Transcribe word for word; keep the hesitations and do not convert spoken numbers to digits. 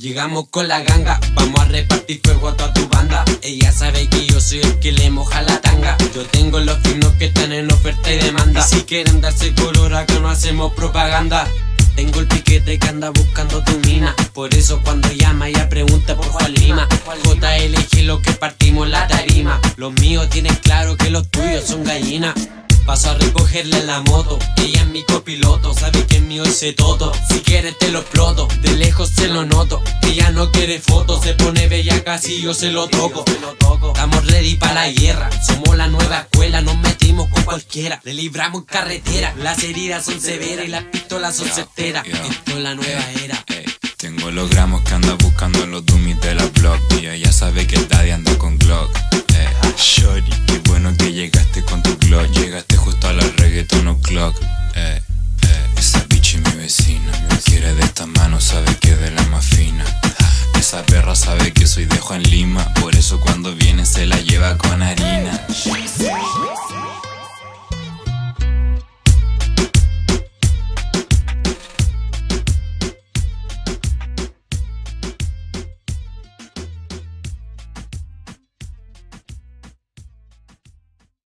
Llegamos con la ganga, vamos a repartir fuego a toda tu banda. Ella sabe que yo soy el que le moja la tanga. Yo tengo los finos que están en oferta y demanda. Y si quieren darse color acá no hacemos propaganda. Tengo el piquete que anda buscando tu mina. Por eso cuando llama ella pregunta por Juan Lima. J L G lo que partimos la tarima. Los míos tienen claro que los tuyos son gallinas. Paso a recogerle la moto, ella es mi copiloto, sabe que es mío ese toto. Si quieres te lo exploto, de lejos se lo noto. Ella no quiere fotos, se pone bella casi yo se lo toco. Estamos ready para la guerra, somos la nueva escuela, nos metimos con cualquiera. Le libramos en carretera, las heridas son severas y las pistolas son certeras. Esto es la nueva era. Tengo los gramos que anda buscando los dummies de la blog. Y ella sabe que el daddy anda con Glock. eh, Shorty, qué bueno que llegaste con tu Glock. Llegaste justo a la reggaeton o'clock. eh, eh, Esa bitch es mi vecina. Me quiere de esta mano, sabe que es de la más fina. Esa perra sabe que soy de Juan Lima. Por eso cuando viene se la lleva con harina.